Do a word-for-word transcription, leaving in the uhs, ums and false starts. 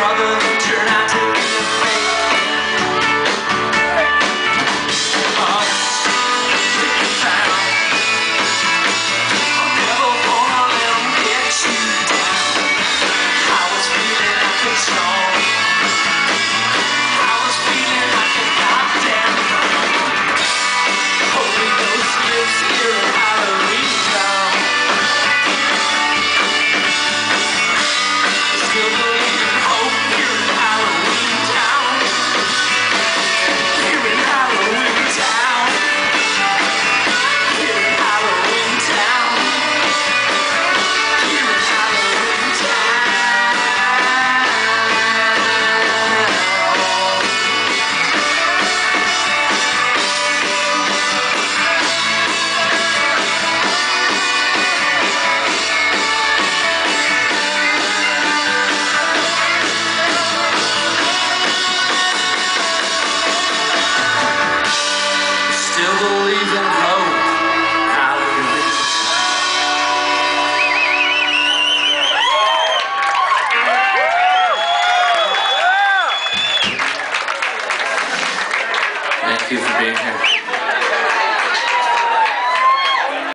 brother turned out to be a fake. Us, if you found, I'm never gonna let them get you down. I was feeling like a song. I was feeling like a goddamn drum. Holy Ghost lives here in Halloweentown. Still believe in hope here in Halloweentown. Here in Halloweentown. Here in Halloweentown. Here in Halloweentown. Still believe in hope, Halloween. Thank you for being here.